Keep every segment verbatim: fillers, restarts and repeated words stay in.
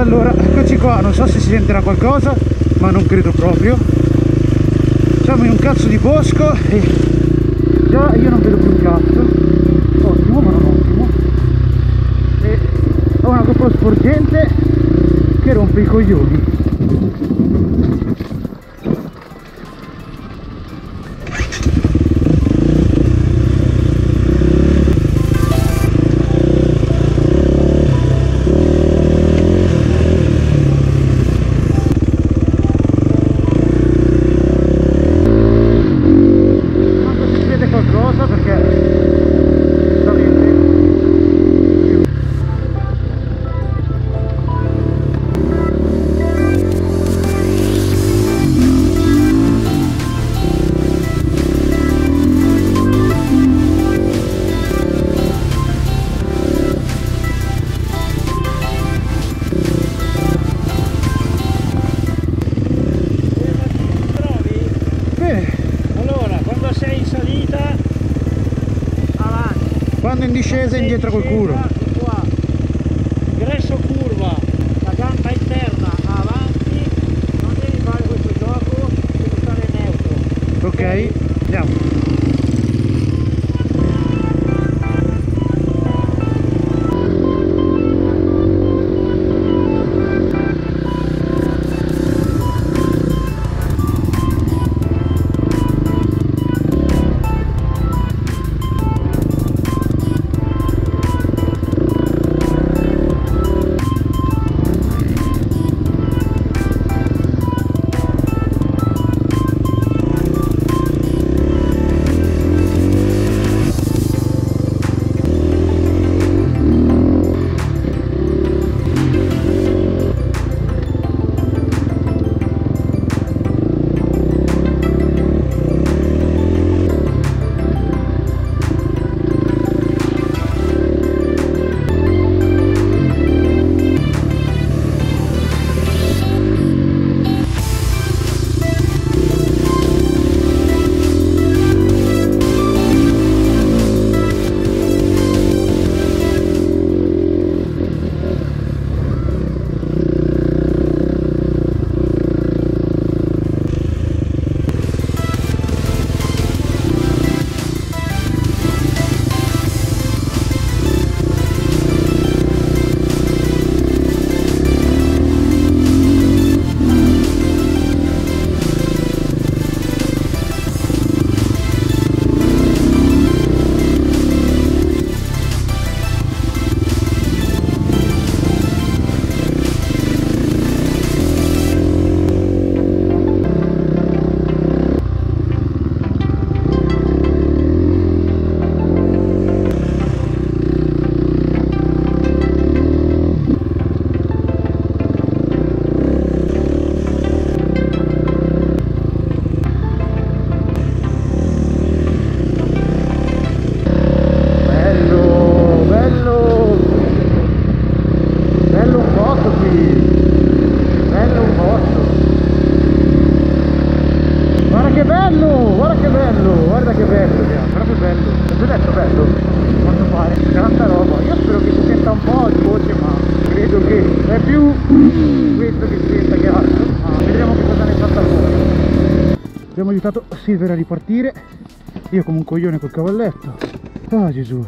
Allora, eccoci qua, non so se si sentirà qualcosa, ma non credo proprio. Siamo in un cazzo di bosco e già io non vedo più un cazzo. Ottimo, ma non ottimo. E ho una GoPro sporgente che rompe i coglioni. Quando in discesa indietro col culo. Qua, ingresso curva, la gamba interna avanti, non devi fare questo gioco, devi stare neutro. Ok, andiamo. Abbiamo aiutato Silver a ripartire, io come un coglione col cavalletto. Ah Gesù.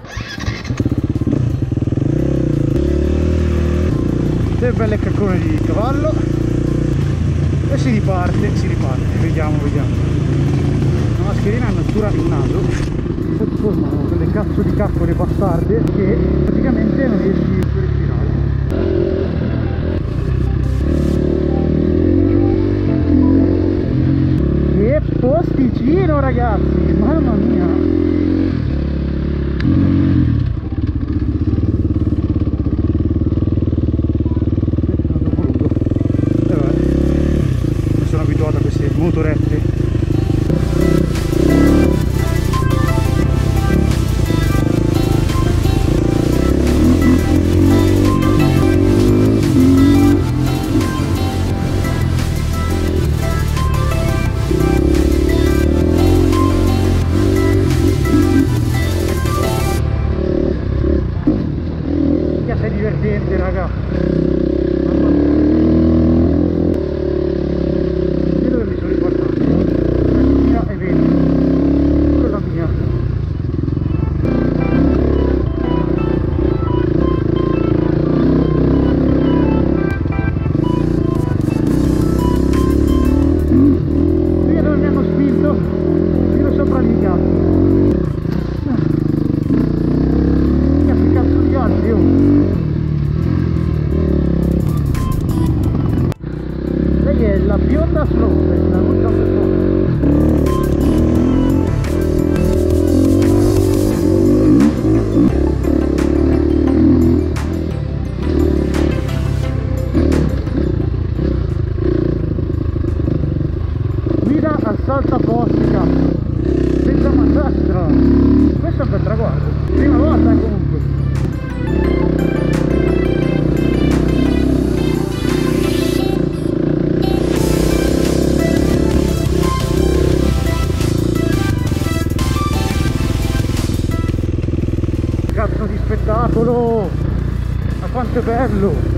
Delle belle caccone di cavallo e si riparte, si riparte, vediamo, vediamo. La mascherina è natura il naso, poi si formano quelle cazzo di caccole bastarde che praticamente non riesci più a respirare. Posticino ragazzi, mamma mia. Eh, vabbè. Sono abituato a queste motorette. Raga, E dove mi sono riportato? Questa mia è venti, quella mia. Qui dove mi hanno spinto, tiro sopra il cazzo. Che cazzo di altri, oh. Lei è la bionda slow, la molto guida al saltaposti, cazzo, senza mazzastra. Questo è un bel traguardo, prima volta comunque. Cazzo di spettacolo, ma quanto è bello.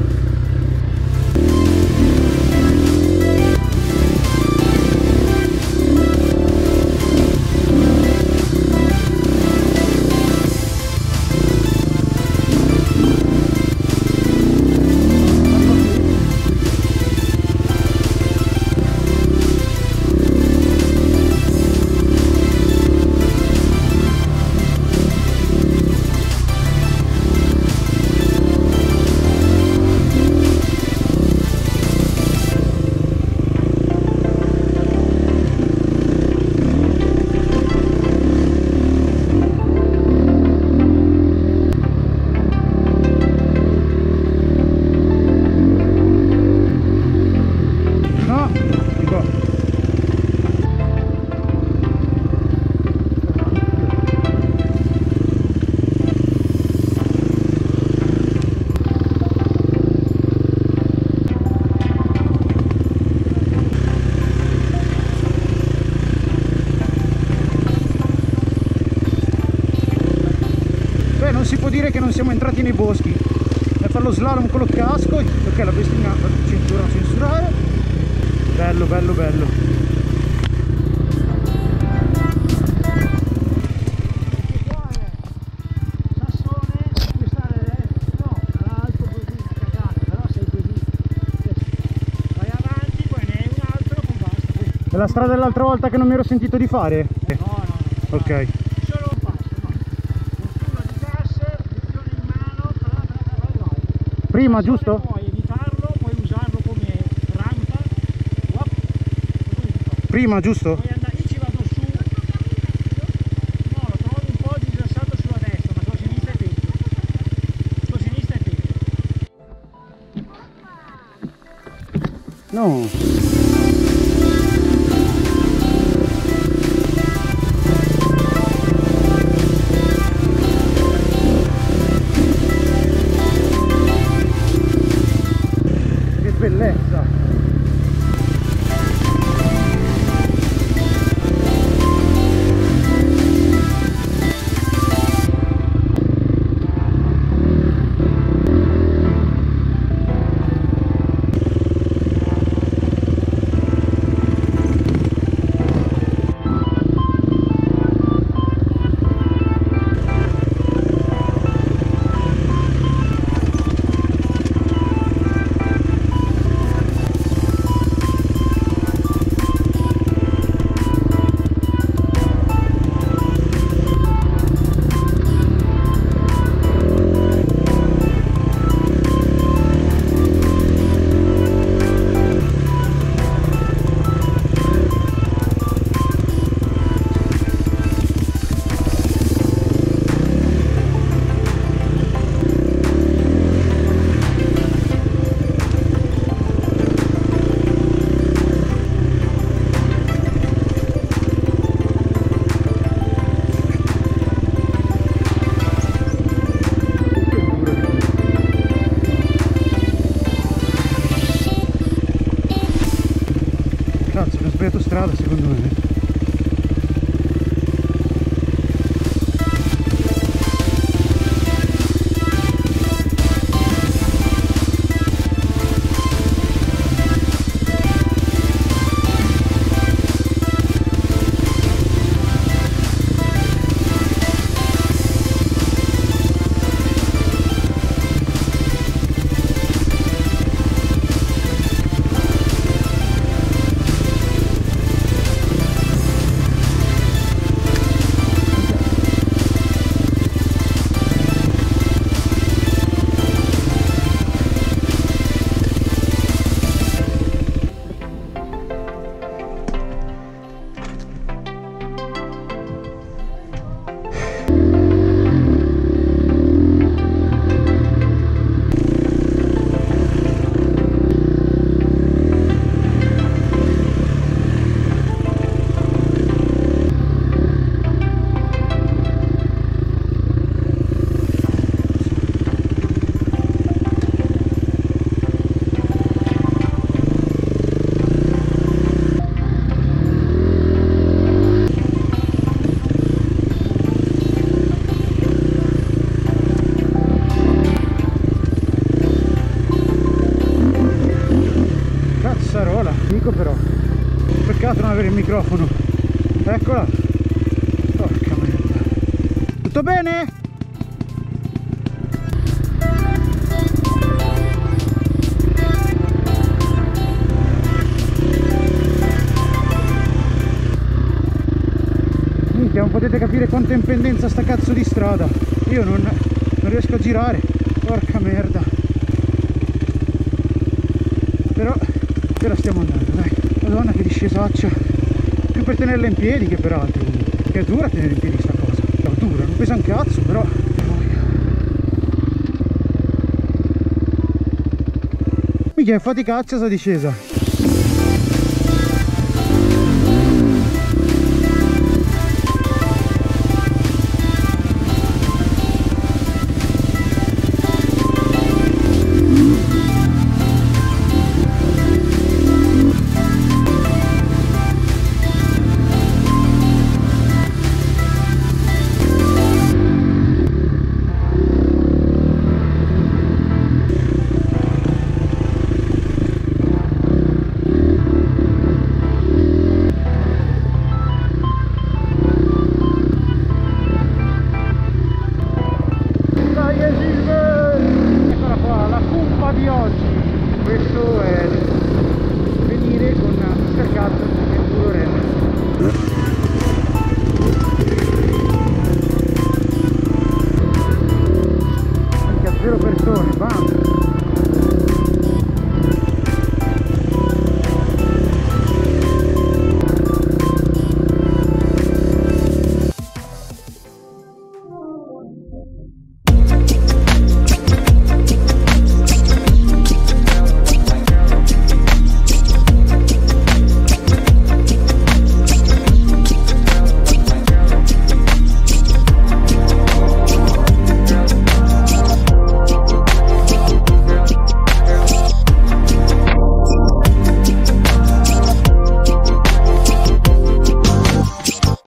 Non si può dire che non siamo entrati nei boschi. E fare lo slalom con lo casco, ok, la bestinata, cintura da censurare. Bello, bello, bello. Sassone, puoi stare no, all'alto così, cagato, però sei così. Vai avanti, poi ne hai un altro, poi basta. È la strada dell'altra volta che non mi ero sentito di fare? No, no, no. Ok. Prima, giusto? Puoi evitarlo, puoi usarlo come rampa. Uop, Prima, giusto? puoi andare, io ci vado su. No, lo trovo un po' disassato sulla destra, ma sulla sinistra è peggio. Sulla sinistra è peggio. No. Bellezza. sbagliato strada secondo me. microfono. Eccola. Porca merda. Tutto bene? Minchia, non potete capire quanto è in pendenza sta cazzo di strada. Io non, non riesco a girare. Porca merda. Però, però stiamo andando, dai. Madonna che discesaccia. Più per tenerla in piedi che per altro. Che è dura tenere in piedi sta cosa. È dura, non pesa un cazzo, però. Minchia, è faticaccia sta discesa. Di oggi questo è venire con Mister Cazzo nel puro rem. Anche a zero persone, bam!